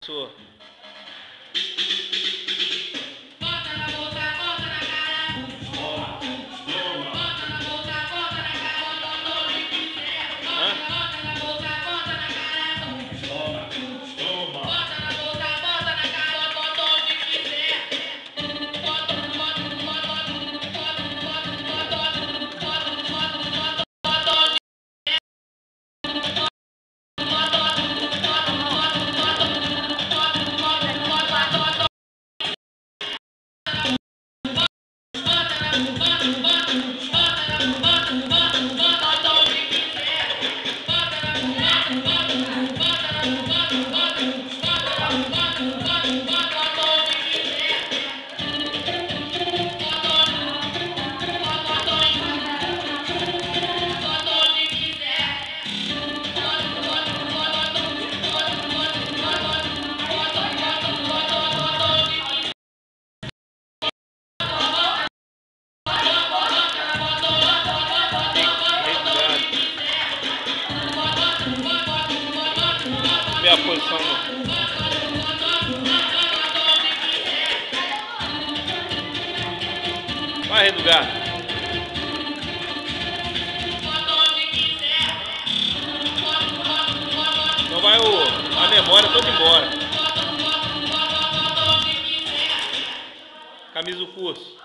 Sua. Bota na boca, bota na cara. Bota na boca, bota na cara. Bota onde quiser. Bota na boca, bota na cara. Bota na boca, bota na cara. Bota onde quiser. Minha posição. Vai, Edgar. Então vai a memória toda embora. Camisa do curso.